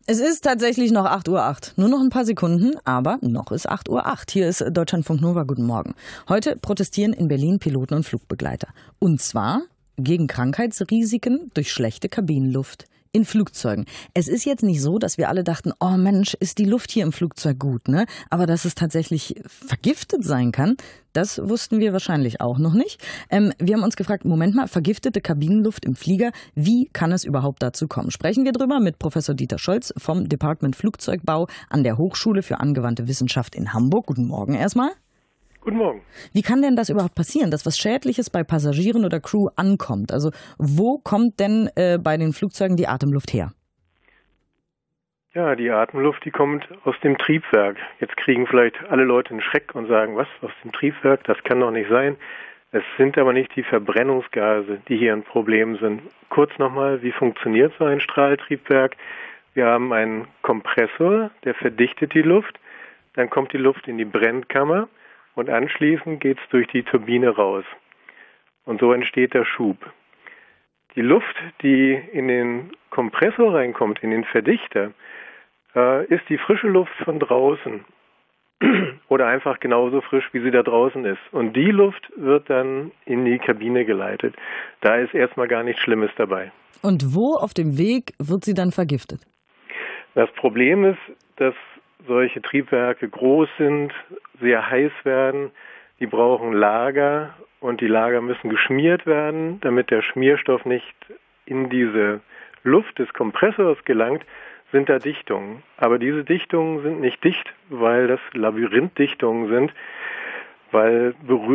Es ist tatsächlich noch 8:08 Uhr. Nur noch ein paar Sekunden, aber noch ist 8:08 Uhr. Hier ist Deutschlandfunk Nova. Guten Morgen. Heute protestieren in Berlin Piloten und Flugbegleiter. Und zwar gegen Krankheitsrisiken durch schlechte Kabinenluft in Flugzeugen. Es ist jetzt nicht so, dass wir alle dachten, oh Mensch, ist die Luft hier im Flugzeug gut, ne? Aber dass es tatsächlich vergiftet sein kann, das wussten wir wahrscheinlich auch noch nicht. Wir haben uns gefragt, Moment mal, vergiftete Kabinenluft im Flieger, wie kann es überhaupt dazu kommen? Sprechen wir drüber mit Professor Dieter Scholz vom Department Flugzeugbau an der Hochschule für angewandte Wissenschaft in Hamburg. Guten Morgen erstmal. Guten Morgen. Wie kann denn das überhaupt passieren, dass was Schädliches bei Passagieren oder Crew ankommt? Also wo kommt denn bei den Flugzeugen die Atemluft her? Ja, die Atemluft, die kommt aus dem Triebwerk. Jetzt kriegen vielleicht alle Leute einen Schreck und sagen, was, aus dem Triebwerk? Das kann doch nicht sein. Es sind aber nicht die Verbrennungsgase, die hier ein Problem sind. Kurz nochmal, wie funktioniert so ein Strahltriebwerk? Wir haben einen Kompressor, der verdichtet die Luft. Dann kommt die Luft in die Brennkammer. Und anschließend geht es durch die Turbine raus. Und so entsteht der Schub. Die Luft, die in den Kompressor reinkommt, in den Verdichter, ist die frische Luft von draußen. Oder einfach genauso frisch, wie sie da draußen ist. Und die Luft wird dann in die Kabine geleitet. Da ist erstmal gar nichts Schlimmes dabei. Und wo auf dem Weg wird sie dann vergiftet? Das Problem ist, dass solche Triebwerke groß sind, sehr heiß werden, die brauchen Lager und die Lager müssen geschmiert werden, damit der Schmierstoff nicht in diese Luft des Kompressors gelangt, sind da Dichtungen. Aber diese Dichtungen sind nicht dicht, weil das Labyrinthdichtungen sind, weil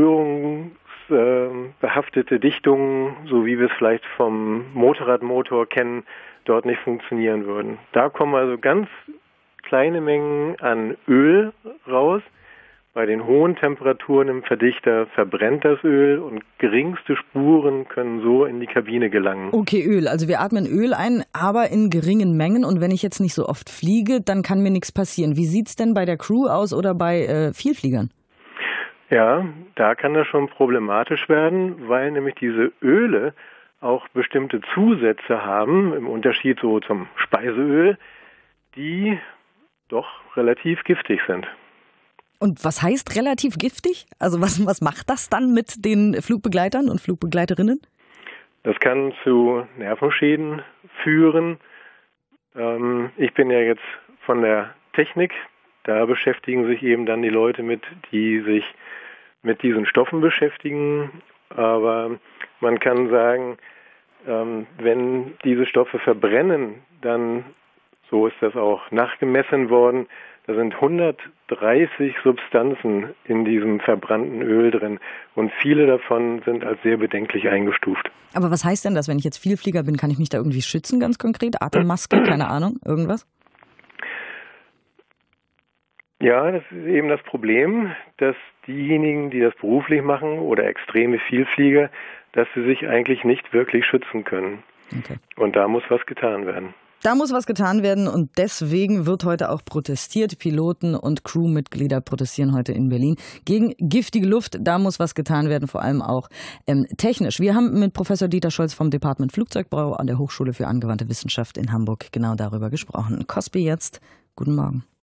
berührungsbehaftete Dichtungen, so wie wir es vielleicht vom Motorradmotor kennen, dort nicht funktionieren würden. Da kommen also ganz kleine Mengen an Öl raus. Bei den hohen Temperaturen im Verdichter verbrennt das Öl und geringste Spuren können so in die Kabine gelangen. Okay, Öl. Also wir atmen Öl ein, aber in geringen Mengen. Und wenn ich jetzt nicht so oft fliege, dann kann mir nichts passieren. Wie sieht's denn bei der Crew aus oder bei Vielfliegern? Ja, da kann das schon problematisch werden, weil nämlich diese Öle auch bestimmte Zusätze haben, im Unterschied so zum Speiseöl, die doch relativ giftig sind. Und was heißt relativ giftig? Also was macht das dann mit den Flugbegleitern und Flugbegleiterinnen? Das kann zu Nervenschäden führen. Ich bin ja jetzt von der Technik. Da beschäftigen sich eben dann die Leute mit, die sich mit diesen Stoffen beschäftigen. Aber man kann sagen, wenn diese Stoffe verbrennen, dann, so ist das auch nachgemessen worden, da sind 130 Substanzen in diesem verbrannten Öl drin und viele davon sind als sehr bedenklich eingestuft. Aber was heißt denn das, wenn ich jetzt Vielflieger bin, kann ich mich da irgendwie schützen ganz konkret? Atemmaske, keine Ahnung, irgendwas? Ja, das ist eben das Problem, dass diejenigen, die das beruflich machen oder extreme Vielflieger, dass sie sich eigentlich nicht wirklich schützen können. Okay. Und da muss was getan werden. Da muss was getan werden und deswegen wird heute auch protestiert. Piloten und Crewmitglieder protestieren heute in Berlin gegen giftige Luft. Da muss was getan werden, vor allem auch technisch. Wir haben mit Professor Dieter Scholz vom Department Flugzeugbau an der Hochschule für angewandte Wissenschaft in Hamburg genau darüber gesprochen. Cosby jetzt. Guten Morgen.